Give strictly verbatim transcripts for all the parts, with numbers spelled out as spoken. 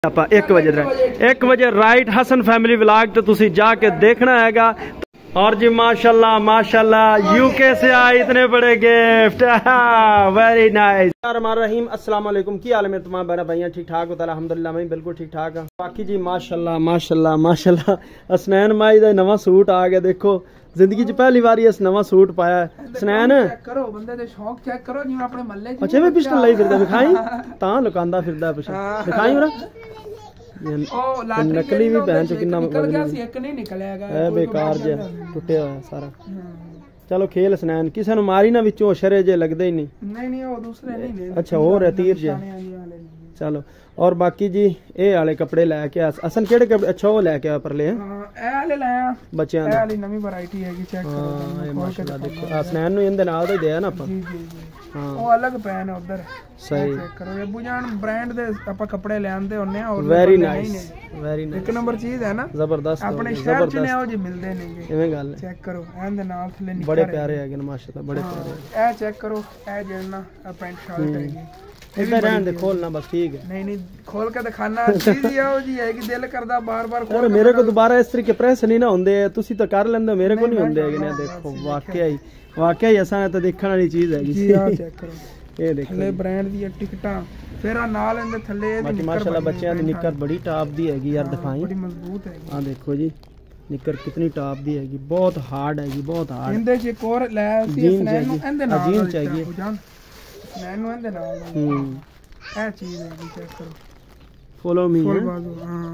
ਆਪਾਂ एक बजे एक बजे राइट हसन फैमिली व्लॉग तो तुसी जाके देखना हैगा। और जी माशाल्लाह माशाल्लाह यूके से आए इतने बड़े गिफ्ट, वेरी नाइस। रहीम अस्सलाम वालेकुम, की हाल है मेरे तमाम बहन भाइयां, ठीक ठाक होता है अल्हम्दुलिल्लाह, मैं बिल्कुल ठीक ठाक हाँ। बाकी जी माशाल्लाह माशाल्लाह माशाल्लाह असनैन माई का नवा सूट आ गया, देखो जिंदगी च पहली बार इस नवा सूट पाया सनैन। करो बंदे दे शौक चेक करो जिवें अपने महल्ले च। अच्छा मैं पिस्टल लाई फिरदा, दिखाई तां लुकांदा फिरदा पिछे, दिखाई मेरा नकली भी पहन चो कितना बेकार जे टुटिया होया सारा। चलो खेल सनैन, किसी ने मारी ना विचों शरे जे लगदे ही नहीं। नहीं नहीं वो दूसरे नहीं, अच्छा और है तीर जे। चलो और बाकी जी ए वाले कपड़े लैके असन केड़े कपड़े, अच्छा वो लैके आ परले हैं ए वाले लाया बच्चों दे, ए वाली नवी वैरायटी हैगी, चेक करो। हां माशाल्लाह देखो आ सनैन नु इंदे नाल दे दिया ना अपन। जी जी हां वो अलग पैन है उधर, सही चेक करो। ये बुजान ब्रांड दे आपा कपड़े ले आंदे होने हैं और वेरी नाइस वेरी नाइस, एक नंबर चीज है ना, जबरदस्त अपने शहर च ने ओ जी मिलदे नहीं गे। एवें गल चेक करो एंदे नाल थले निकल बड़े प्यारे हैगे ना माशाल्लाह, बड़े प्यारे। ए चेक करो ए जेना पैंट शर्ट हैगी, इधर रहन दे, खोलना बस ठीक है। नहीं नहीं खोल के दिखाना चीज ये हो जी है कि दिल करदा बार बार खोल। मेरे को दोबारा इस तरीके प्रेस नहीं ना होंदे, तुसी तो कर लेंदे, मेरे को नहीं होंदे है ना। देखो वाकई वाकई असा तो देखने वाली चीज है जी। आ चेक करो ये देखो थल्ले ब्रांड दी टिकटां, फिर आ नाल इंदे थल्ले दी निक्कर, माशाल्लाह बच्चों दी निक्कर बड़ी टॉप दी हैगी यार, दिखाई बड़ी मजबूत है। हां देखो जी निक्कर कितनी टॉप दी हैगी, बहुत हार्ड हैगी, बहुत हार्ड। इंदे च एक और ले सी स्नैन नु इंदे नाल जीन चाहिए स्नैन नु इंदे नाल। हम्म ए चीज है चेक करो, फॉलो मी। हां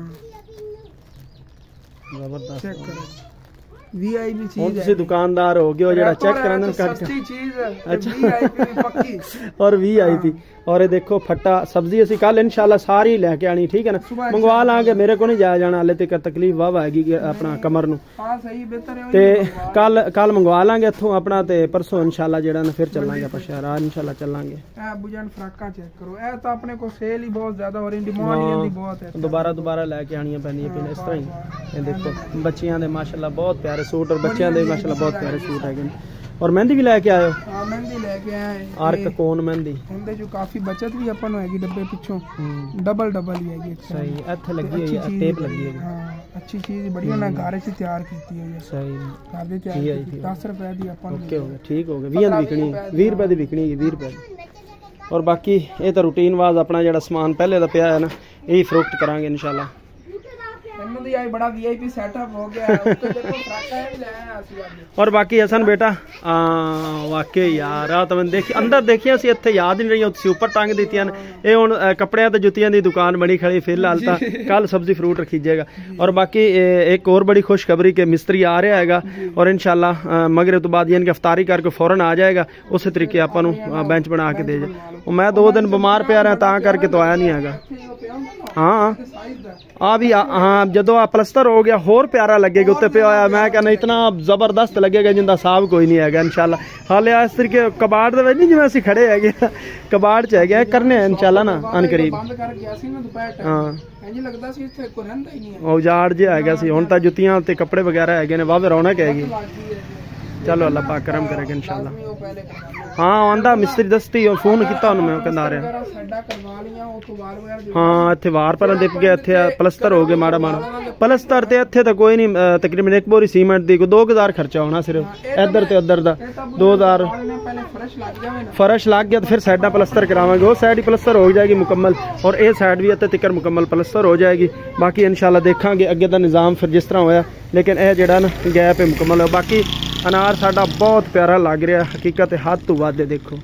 जबरदस्त चेक करो, वीआईपी चीज है। दुकानदार हो गया जेड़ा चेक कराना कर सस्ती चीज है। अच्छा वीआईपी पक्की और वीआईपी। और ये देखो फट्टा सब्जी असी कल इंशाल्लाह सारी लेके आनी, ठीक है ना, मंगवा लांगे, मेरे को नहीं जाया जाना, हाले तक तकलीफ वाह हैगी अपना कमर नु। हां सही बेहतर है ते कल कल मंगवा लांगे इथों अपना, ते परसों इंशाल्लाह जेड़ा ना फिर चलांगे अपन शहर, आज इंशाल्लाह चलांगे। ए बुजान फ्राका चेक करो, ए तो अपने को सेल ही बहुत ज्यादा और डिमांड दी बहुत है, दोबारा दोबारा लेके आनी पैनी है इस तरह ही। ये देखो बच्चियां दे माशाल्लाह बहुत प्यारे सूट, और बच्चियां दे माशाल्लाह बहुत प्यारे सूट है। और मेहंदी भी लेके आयो? हां मेहंदी लेके आए, आर्क कोन मेहंदी उनदे जो काफी बचत भी अपन होएगी, डब्बे पिछों डबल डबल ही हैगी। सही इथे लगी है टेप लगी है। हां अच्छी चीज बढ़िया ना घर से तैयार कीती है। सही घर दे तैयार की दस रुपए दी अपन। ओके हो गया ठीक हो गया, बीस दी बिकनी बीस रुपए दी बिकनी है, बीस रुपए दी। और बाकी ये तो रूटीन वाज अपना जेड़ा सामान पहले दा पिया है ना, यही फरोख्त करांगे इंशाल्लाह। बड़ा वीआईपी सेटअप हो गया है, उसको देखो फ्राका भी ले आए असली आज। और बाकी हसन बेटा वाकई यार आ तुम देखी अंदर देखिए असि इत्थे याद नहीं रही, तुसी ऊपर टंग दित्तियां ने। ये हुण कपड़ियां ते जुत्तियां दी दुकान बनी खड़ी फिलहाल, तां कल सब्जी फ्रूट रखीजेगा। और बाकी एक और बड़ी खुशखबरी के मिस्त्री आ रहा हैगा, और इंशाल्लाह मगरिब तो बाद यानी कि अफ्तारी करके फौरन आ जाएगा, उस तरीके आपां नूं बेंच बना के दे जाए। मैं दो दिन बीमार पिया रहा तां करके तो आया नहीं हैगा। हाँ आ भी हाँ जदों आ प्लस्तर हो गया होर प्यारा लगेगा, उत्ते पे आया मैं कहना इतना जबरदस्त लगेगा जिंदा साहब कोई नहीं है इंशाल्लाह। हाले इस तरीके कबाड़ दे विच नहीं जिवें असीं खड़े है कबाड़ च है करने इंशाल्लाह ना अन करीब। हाँ उजाड़ जे है सी, हुण तां जुत्तियां ते कपड़े वगैरह है ने, वाह रौनक हैगी। चलो अल्लाह पाक करम करेगा इंशाल्लाह। हाँ आंदा मिस्त्री दस्ती और फोन किया मैं कहंदा आ रहा। हाँ इत्थे वार पर दिप गया, इत्थे प्लस्तर हो गया माड़ा माड़ा प्लस्तर ते इत्थे तो कोई नहीं, तकरीबन एक बोरी सीमेंट दी दो हजार खर्चा होना सिर्फ इधर ते उधर दा दो हजार फर्श लग गया, तो फिर साइडा प्लस्तर करावांगे, वो साइड ही प्लस्तर हो जाएगी मुकम्मल, और ये साइड भी इत्थे तिकर मुकम्मल प्लस्तर हो जाएगी। बाकी इंशाल्लाह देखांगे अगे दा निज़ाम फिर जिस तरह होया, लेकिन यह जेड़ा ना गैप है मुकम्मल है। बाकी अनार साडा बहुत प्यारा लग रहा, हकीकत हद तो वध देखो।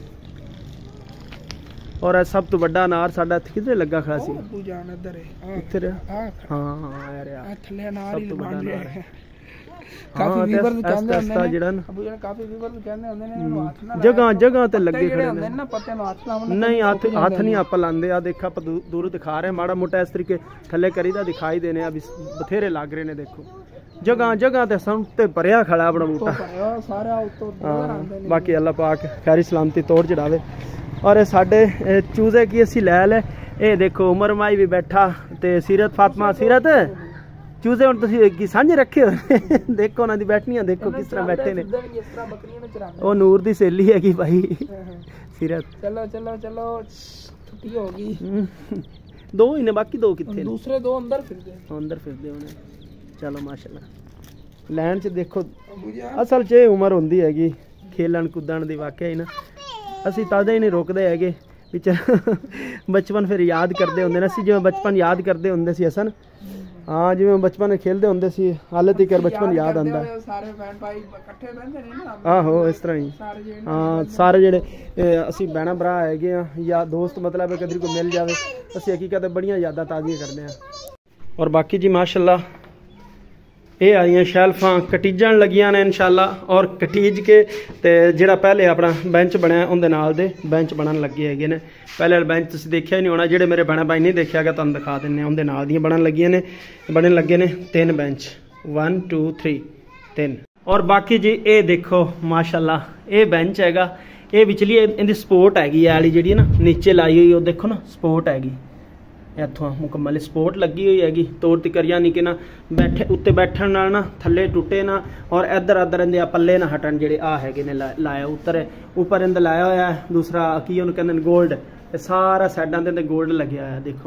और सब तो बड़ा अनार साडा किधर लगा खड़ा सी, इधर हां यार यार थल्ले अनार ही बड़ा अनार है। काफी व्यूअर्स कहंदे हुंदे ने अबू जान, काफी व्यूअर्स कहंदे हुंदे ने हाथ ना जगह जगह ते लगे खड़े ने ना, पत्ते नु हाथ लावन नहीं, हाथ हाथ नहीं आप लांदे। आ देखा आप दूर दिखा रहे माड़ा मोटा इस तरीके थल्ले करीदा दिखाई देने, अभी बथेरे लग रहे ने। देखो जगह जगह ते संते भरिया खड़ा अपना बूटा सारा उत्तो। बाकी अल्लाह पाक खैरी सलामती तोड़ चढ़ावे। और साडे चूजे की असी लै ले, ये देखो उमर माई भी बैठा ते सीरत फातिमा सीरत चूजे हुण तुसीं की सांझे रखे हो देखो उन्हां दी बैठनियां देखो किस तरह बैठे ने। ओ नूर दी सहेली हैगी भाई सीरत। चलो चलो चलो छुट्टी होगी दो ही ने बाकी दो कितने दूसरे दो अंदर फिरदे अंदर फिरदे होने चलो माशाल्लाह लैन च देखो असल च उम्र होंदी हैगी खेलन कुदन दी वाकई ना असी ताज़ा ही नहीं रोकते है बचपन फिर याद करते होंगे ना जिवें बचपन याद करते होंगे सी असन हाँ जिवें बचपन खेलते होंगे सी हाले तक बचपन याद आंदा आहो इस तरह ही हाँ सारे जेह्ड़े असी भैन भरा है या दोस्त मतलब कदर कोई मिल जाए असी हकीकत बड़ियां यादां ताज़ियां करते हैं। और बाकी जी माशाल्लाह ये आईयां शैल्फां कटीजन लगियां ने इंशाल्लाह और कटीज के ते जिहड़ा पहले अपना बेंच बनया उहदे नाल दे बेंच बनन लगे हैगे ने पहले बेंच तुसीं देखिया नहीं होना जिहड़े मेरे भैन भाई नहीं देखिया गया तुहानूं दिखा दिंने उहदे नाल दियां बनन लगियां ने बनन लगे ने तीन बेंच वन टू थ्री तीन। और बाकी जी ये देखो माशाल्लाह ये बेंच हैगा ये विचली इहदी सपोर्ट हैगी आली जिहड़ी ना नीचे लाई हुई वो देखो ना सपोर्ट हैगी इत्थों मुकम्मल सपोर्ट लगी हुई हैगी तौर तिकर यानी कि ना बैठे उत्ते बैठण नाल ना थल्ले टुटे ना और इधर अदर इहदे पल्ले ना हटन जिहड़े आ हैगे ने लाया उतर उपर इहदे लाया होया है दूसरा की उहनूं कहंदे ने गोल्ड सारा साइडां ते गोल्ड लग्या होया देखो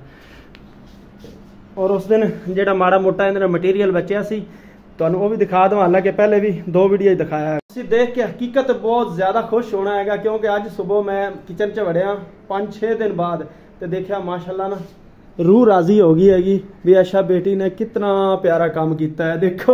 माशाल्लाह। और उस दिन जिहड़ा माड़ा मोटा इहदे मटीरियल बचिया सी तुहानूं वो भी दिखा दूँ हालांकि पहले भी दो वीडियो दिखाया है तुसीं देख के हकीकत बहुत ज़्यादा खुश होना है क्योंकि अज सुबह मैं किचन च वड़िया पाँच छे दिन बाद तो देखा माशाल्लाह ना रूह राजी हो गई हैगी भी अच्छा बेटी ने कितना प्यारा काम किया है देखो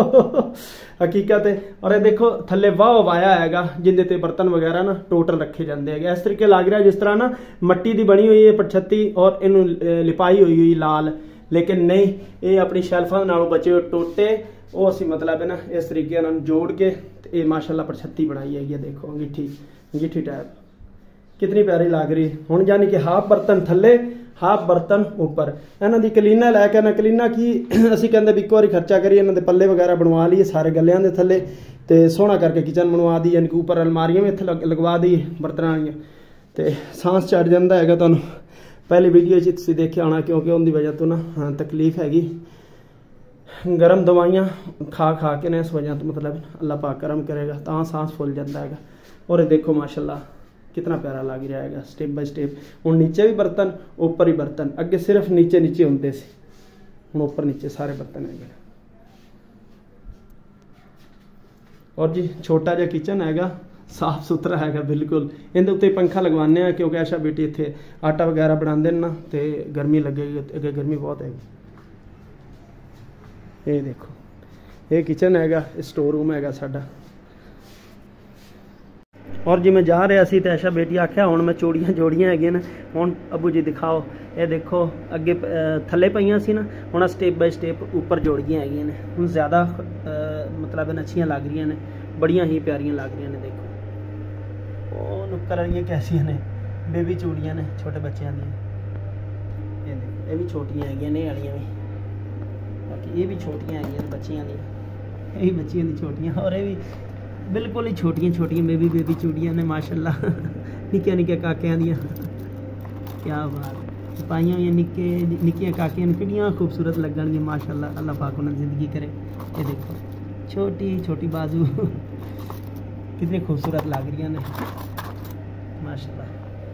हकीकत है। और ये देखो थल्ले वाह वाया हैगा जिंदे ते बर्तन वगैरह ना टोटल रखे जाते हैं इस तरीके लग रहा है जिस तरह ना मट्टी की बनी हुई है पछत्ती और इनू लिपाई हुई हुई लाल लेकिन नहीं ये अपनी शैल्फां नालों बचे हुए टोटे वो असी मतलब है ना इस तरीके नाल जोड़ के ये माशाल्लाह पछत्ती बनाई है देखो अंगीठी अंगीठी टाइप कितनी प्यारी लग रही हुण यानी कि हाफ बर्तन थल्ले हाफ बर्तन उपर इन्हां दी कलीना लैके ना कलीना की असी कहंदे भी एक बारी खर्चा करिए इन्हां दे पल्ले वगैरह बनवा लिए सारे गलियां दे थल्ले ते सोहना करके किचन बनवा दी यानी कि उपर अलमारियां भी इत्थे लगवा दी बर्तनां वालियां ते सांस चढ़ जांदा हैगा तुहानूं पहली वीडियो च तुसीं देखिया होना क्योंकि उहदी वजह तो ना तकलीफ हैगी गर्म दवाइयां खा खा के ना इस वजह तो मतलब अल्लाह पाक करम करेगा तां सांस फुल जाता है। और देखो माशाल्लाह कितना प्यारा लग रहा है स्टेप बाय स्टेप हुण नीचे भी बर्तन ऊपर ही बर्तन अगे सिर्फ नीचे नीचे होंदे सी हुण ऊपर नीचे सारे बर्तन है। और जी छोटा जिहा किचन हैगा साफ सुथरा हैगा बिल्कुल इहदे उत्ते पंखा लगवाने हैं क्योंकि आशा बेटी इत्थे आटा वगैरह बनाते ना तो गर्मी लगेगी अगे गर्मी बहुत हैगी। ये देखो ये किचन हैगा स्टोर रूम हैगा साडा। और जी मैं जा रहा सी तो ऐशा बेटी आख्या हुण मैं चूड़ियां जोड़ियां हैगियां ने हुण अबू जी दिखाओ ये देखो अगे थल्ले पईयां सी ना हुण स्टेप बाय स्टेप ऊपर जोड़ियां हैगियां ने हुण ज़्यादा मतलब अच्छियां लग रही ने बड़ियां ही प्यारियां लग रही ने देखो ओ नुक्कर वालियां कैसियां ने बेबी चूड़ियां ने छोटे बच्चों दी ये देखो ये भी छोटियां हैगियां ने वालियां भी बाकी ये भी छोटियां हैगियां बच्चियां दी ये भी बच्चियां दी छोटियां और ये भी बिल्कुल ही छोटियां छोटियां बेबी बेबी चूड़ियां ने माशाल्लाह निक्कियां निक्कियां काकियां दियां क्या बात पाइयां हुई निक्के निक्कियां काकियां कितनियां खूबसूरत लगन दी माशाल्लाह अल्लाह पाक उन्हें जिंदगी करे। ये देखो छोटी छोटी बाजू कितनी खूबसूरत लग रही ने माशाल्लाह।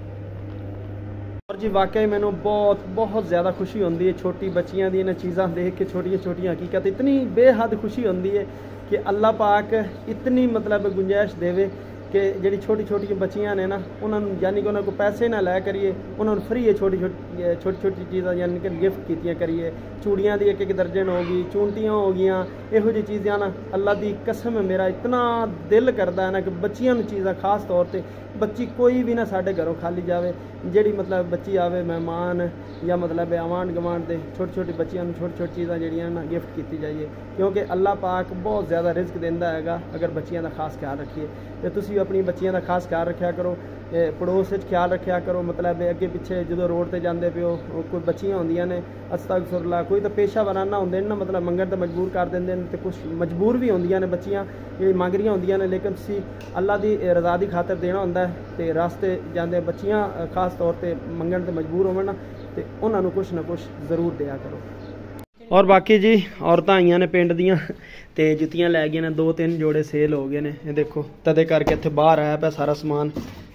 और जी वाकई मैनू बहुत बहुत ज़्यादा खुशी होती है छोटी बच्चियां दी इन्हां चीज़ां देख के छोटियां छोटियां हकीकत इतनी बेहद खुशी होती है कि अल्लाह पाक इतनी मतलब गुंजाइश देवे कि जी छोटी छोटी बच्चियां ने ना उन्होंने यानी कि उन्होंने को पैसे ना लै करिए उन्होंने फ्री है छोटी छोटी छोटी छोटी चीज़ां यानी कि गिफ्ट कीतियां करिए चूड़ियां दी एक एक दर्जन हो गई चूंटियां हो गई इहो जी चीज़ां ना अल्लाह दी कसम मेरा इतना दिल करता है ना कि बच्चियां चीज़ां खास तौर पर बच्ची कोई भी ना साढ़े घरों खाली जाए जी मतलब बच्ची आवे मेहमान या मतलब आवान गवान दे छोटी छोटी बच्चियां छोटी छोटी चीज़ां जड़ियां ना गिफ्ट की जाइए क्योंकि अल्लाह पाक बहुत ज़्यादा रिस्क देंदा हैगा अगर बच्चियां का खास ख्याल रखिए तो तुसीं अपनी बच्चियां का खास ख्याल रखा करो पड़ोस ख्याल रखा करो मतलब अगे पिछे जो रोड पर जाते पे हो कोई बच्चियां होंदियां ने अस्तगफिरुल्लाह कोई तो पेशा वराना होंदे ना मतलब मंगण तो मजबूर कर देंगे तो कुछ मजबूर भी होंदियां ने बच्चियां जी मंग रही होंदियां ने लेकिन तुसीं अल्लाह की रज़ा की खातर देना होंदा है तो रास्ते जाते बच्चियां खास तौर पर मंगण तो मजबूर होवन ना तो उन्होंने कुछ ना कुछ जरूर दिया करो। और बाकी जी औरतां आईयां ने पिंड दियां ते जुत्तियां लै गई ने दो तीन जोड़े सेल हो गए ने ये देखो तदे करके इत्थे बाहर आया पिया सारा समान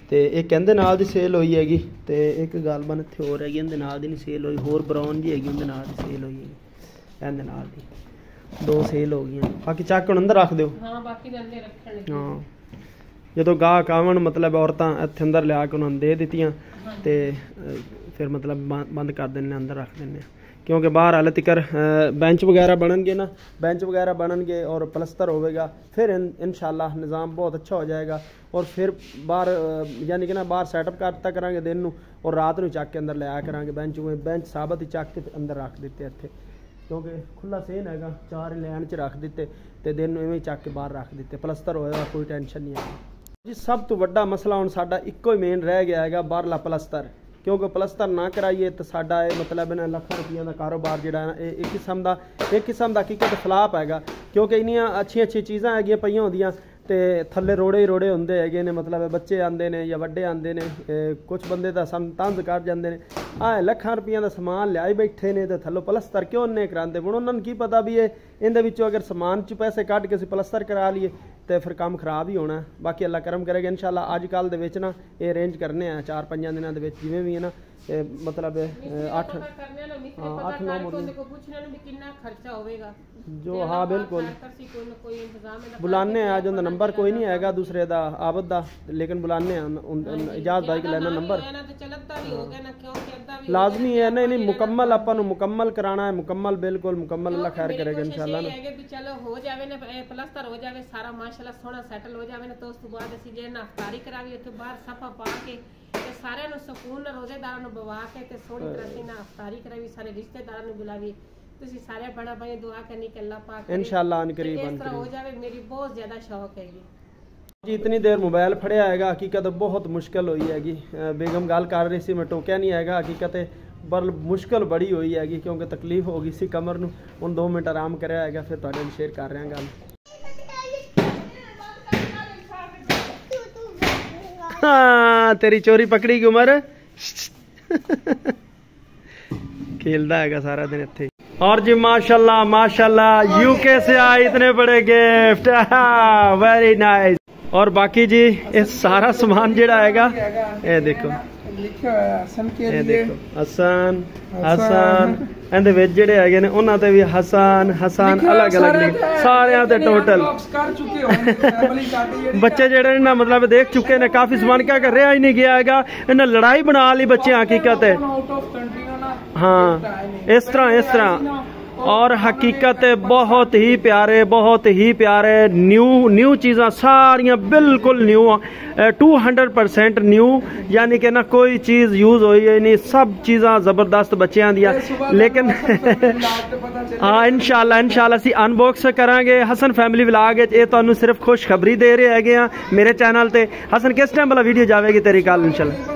ਤੇ ਇੱਕ ਇਹਦੇ ਨਾਲ ਦੀ ਸੇਲ ਹੋਈ ਹੈਗੀ ਤੇ ਇੱਕ ਗੱਲਬਾਤ ਇੱਥੇ ਹੋਰ ਹੈਗੀ, ਇਹਦੇ ਨਾਲ ਦੀ ਨਹੀਂ ਸੇਲ ਹੋਈ, ਹੋਰ ਬਰਾਊਨ ਜੀ ਹੈਗੀ ਉਹਦੇ ਨਾਲ ਦੀ ਸੇਲ ਹੋਈ ਹੈਗੀ, ਇਹਦੇ ਨਾਲ ਦੀ ਦੋ ਸੇਲ ਹੋ ਗਈਆਂ। ਬਾਕੀ ਚੱਕ ਹੁਣ ਅੰਦਰ ਰੱਖ ਦਿਓ। ਹਾਂ ਬਾਕੀ ਦੇ ਅੰਦਰ ਰੱਖਣੇ। ਹਾਂ ਜਦੋਂ ਗਾਹਕ ਆਵਣ ਮਤਲਬ ਔਰਤਾਂ ਇੱਥੇ ਅੰਦਰ ਲਿਆ ਕੇ ਉਹਨਾਂ ਨੂੰ ਦੇ ਦਿੱਤੀਆਂ ਤੇ ਫਿਰ ਮਤਲਬ ਬੰਦ ਕਰ ਦਿੰਦੇ, ਅੰਦਰ ਰੱਖ ਦਿੰਦੇ ਆ क्योंकि बाहर हाले तिकर बेंच वगैरह बननगे ना, बेंच वगैरह बननगे और प्लस्तर होगा, फिर इन इंशाल्लाह निज़ाम बहुत अच्छा हो जाएगा। और फिर बाहर यानी कि ना बाहर सैटअप करता करांगे दिन नू और रात नू चक के अंदर लिया करांगे बेंच में, बेंच साबत ही चक के अंदर रख दिते इत्थे, क्योंकि खुला सेन हैगा, चार लैन च रख दिते ते दिन नू इवें चक के बाहर रख दिते, प्लस्तर होएगा कोई टेंशन नहीं है जी। सब तो वड्डा मसला हुण साडा इक्को ही मेन रह गया हैगा बाहरला प्लस्तर, क्योंकि प्लस्तर ना कराइए तो साडा मतलब ना लखां रुपये का कारोबार जिहड़ा है एक किस्म का एक किस्म का हकीकत खिलाफ हैगा, क्योंकि इन्नियां अच्छी अच्छी चीज़ां हैगियां पईयां होंदियां ते थल्ले रोड़े ही रोड़े होंदे हैगे ने, मतलब बच्चे आंदे ने या वड्डे आंदे ने, कुछ बंदे तां सन तंज कर जांदे ने, आ लखां रुपये का समान लियाई बैठे ने ते थल्लों प्लस्तर क्यों नहीं करांदे। हुण उन्हां नूं की पता भी इह इहदे विचों अगर समान च पैसे कढ के असीं प्लस्तर करा लईए तो फिर काम खराब ही होना। बाकी अल्लाह करम करेगा इंशाल्लाह अज कल दे विच ना ये अरेंज करने आ चार पंजां दिनां दे विच जिवें भी है ना, मतलब अठ हाँ अठ नौ जो हाँ बिल्कुल बुलाने अज उनका नंबर कोई नहीं हैगा दूसरे दा आबद दा, लेकिन बुलाने इजाज़त भाई को लेना नंबर लाजमी है। नहीं नहीं मुकम्मल अपन मुकम्मल कराना है, मुकम्मल बिल्कुल मुकम्मल, अल्लाह खैर करेगा इंशाल्लाह ना। चलो हो जावे ना प्लस्तर हो जावे सारा माशाल्लाह सोहना सेटल हो जावे ना, तो उस तो बाद असीं जे ना अफ्तारी करावी उत्थे बाहर सफा पा के ते सारे नु सुकून रोजेदारां नु बवा के ते सोहनी तरह से ना अफ्तारी करावी, सारे रिश्तेदारां नु बुलावी, तुसी सारे बड़ा भाई दुआ करनी कि अल्लाह पाक इंशाल्लाह अन करीब इस तरह हो जावे। मेरी बहुत ज्यादा शौक है जी। इतनी देर मोबाइल फड़िया हैगा, हकीकत बहुत मुश्किल हुई हैगी, बेगम गल कर रही सी मैं टोकिया नहीं हैगा, हकीकत पर मुश्किल बड़ी हुई हैगी क्योंकि तकलीफ हो गई सी कमर नूं। हुण दो मिनट आराम करया हैगा फिर तुहाडे नाल शेयर कर रहा गल। हाँ तेरी चोरी पकड़ी की उम्र खेलता है सारा दिन इत्थे। और जी माशाल्लाह माशाल्लाह यूके से आए इतने बड़े गिफ्ट, वेरी नाइस। और बाकी जी ये सारा सामान जेड़ा हैगा ये देखो ये देखो हसन हसन ਇਹਦੇ ਵਿੱਚ ਜਿਹੜੇ ਹੈਗੇ ਨੇ ਉਹਨਾਂ ਤੇ ਵੀ ਹਸਨ ਹਸਨ ਅਲੱਗ ਅਲੱਗ ਲਿਖ ਸਾਰਿਆਂ ਤੇ ਟੋਟਲ ਬੱਚੇ ਜਿਹੜੇ ਨੇ ਨਾ ਮਤਲਬ ਦੇਖ ਚੁੱਕੇ ਨੇ ਕਾਫੀ ਸਮਾਨ ਕਿਆ ਕਰ ਰਿਹਾ ਹੀ ਨਹੀਂ ਗਿਆ ਹੈਗਾ, ਇਹਨਾਂ ਲੜਾਈ ਬਣਾ ਲਈ ਬੱਚੇ ਹਕੀਕਤ ਹੈ। हाँ इस तरह इस तरह और हकीकत बहुत ही प्यारे बहुत ही प्यारे न्यू न्यू चीज़ा सारियां बिल्कुल new two hundred percent new, यानी कि ना कोई चीज़ यूज़ हुई है नहीं, सब चीज़ा ज़बरदस्त बच्चों दिया। लेकिन हाँ इंशाल्लाह इंशाल्लाह असी अनबॉक्स करांगे। हसन फैमिली व्लॉग ये तुहानू सिर्फ खुशखबरी दे रहे हैं मेरे चैनल ते। हसन किस टाइम वाला वीडियो जाएगी तेरी कल इंशाल्लाह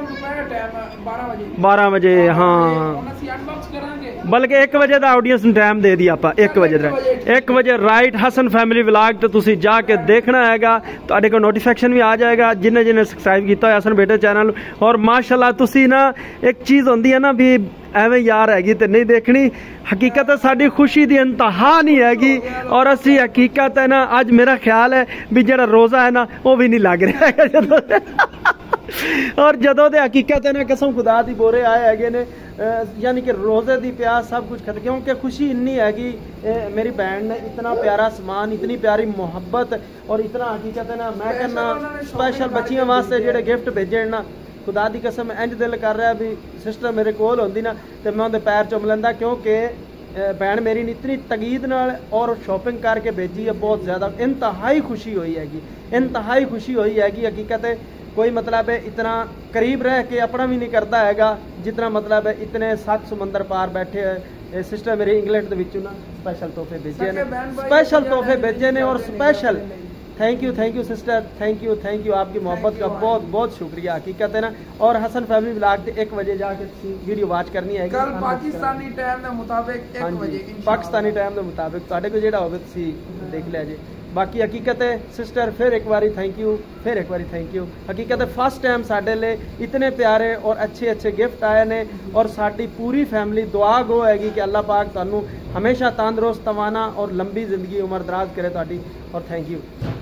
बारह बजे? हाँ बल्कि एक बजे का ऑडियंस टाइम दे दिया आप एक बजे एक बजे राइट। हसन फैमिली व्लॉग तो तुसी जाके देखना हैगा, तुहाडे को नोटिफिकेशन भी आ जाएगा जिन्हें जिन्हें सब्सक्राइब किया है हसन बेटे चैनल। और माशाल्लाह तुसी ना एक चीज़ होंदी है ना भी एवं यार हैगी तो नहीं देखनी, हकीकत है साड़ी खुशी की इंतहा नहीं हैगी। और असी हकीकत है ना अज मेरा ख्याल है भी जेड़ा रोज़ा है ना वो भी नहीं लग रहा है और जदों दे हकीकत है ना कसम खुदा दी बोरे आए है ने, यानी कि रोज़े दी प्यास सब कुछ खत्म, क्योंकि खुशी इन्नी हैगी मेरी बहन ने इतना प्यारा समान इतनी प्यारी मोहब्बत और इतना हकीकत है ना मैं कहना स्पेशल बच्चियों वास्ते जेड़े गिफ्ट भेजे ना खुदा दी कसम इंज दिल कर रहा है भी सिस्टर मेरे कोल होंदी ना तो मैं उनके पैर चुम लैंदा, क्योंकि बहन मेरी ने इतनी तकीद नाल और शॉपिंग करके भेजी है, बहुत ज़्यादा इंतहाई खुशी हुई हैगी इंतहाई खुशी हुई हैगी। हकीकत है कोई मतलब है इतना करीब रह के अपना भी नहीं करता हैगा जितना मतलब है इतने सात समंदर पार बैठे है सिस्टर मेरी इंग्लैंड के विचों ना स्पेशल तोहफे भेजे ने स्पेशल तोहफे भेजे ने और special thank you thank you sister thank you thank you आपकी मोहब्बत का बहुत बहुत शुक्रिया। हकीकत है ना और हसन फैमिली व्लॉग एक बजे जाके वीडियो वॉच करनी है कल पाकिस्तानी टाइम के मुताबिक एक बजे पाकिस्तानी टाइम के मुताबिक तुहाडे को जेड़ा होवे तुसी देख लिया जी। बाकी हकीकत है सिस्टर फिर एक बारी थैंक यू फिर एक बारी थैंक यू। हकीकत है फर्स्ट टाइम साडे लिए इतने प्यारे और अच्छे अच्छे गिफ्ट आए ने और साडी पूरी फैमिली दुआ गो हैगी कि अल्लाह पाक तुहानू हमेशा तंदुरुस्त तवाना और लंबी जिंदगी उम्र दराज करे तुहाडी और थैंक यू।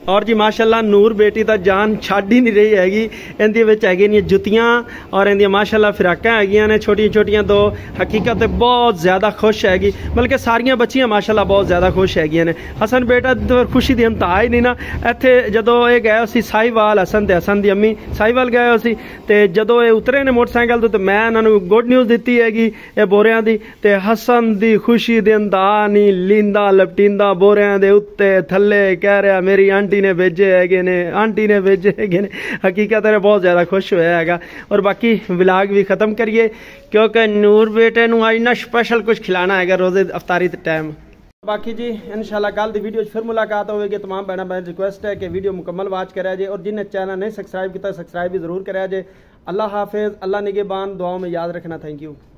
और जी माशाल्लाह नूर बेटी तो जान छड़ ही नहीं रही हैगी। इहदे विच हैगी जुत्तियां और इहदियां माशाल्लाह फिराकां हैगियां ने छोटियां छोटियां दो। हकीकत बहुत ज़्यादा खुश हैगी, बल्कि सारियां बच्चियां माशाल्लाह बहुत ज़्यादा खुश हैगियां ने। हसन बेटा तो खुशी दी इंतहा ही नहीं ना। इत्थे जदों ये गए सी साहिवाल, हसन ते हसन दी अम्मी साहिवाल गए सी ते जदों ये उतरे ने मोटरसाइकिल तो, तो मैं इन्होंने गुड न्यूज़ दी हैगी ये बोरियां दी। ते हसन दी खुशी दी इंतहा नहीं, लींदा लपटींदा बोरियां दे उत्ते थल्ले कह रहा मेरी आंटी ने भेजे है ने, आंटी ने भेजे है ने। हकीकत है बहुत ज़्यादा खुश होया है। और बाकी व्लॉग भी ख़त्म करिए क्योंकि नूर बेटे नूं आज ना स्पेशल कुछ खिलाना है रोज़े अफ्तारी टाइम। बाकी जी इंशाल्लाह कल दी वीडियो फिर मुलाकात होगी। तमाम बहना बहन रिक्वेस्ट है कि वीडियो मुकम्मल वॉच करा जाए और जिन्हें चैनल नहीं सब्सक्राइब किया सब्सक्राइब भी ज़रूर करा जाए। अल्लाह हाफिज़, अल्लाह निगहबान, दुआओं में याद रखना। Thank you.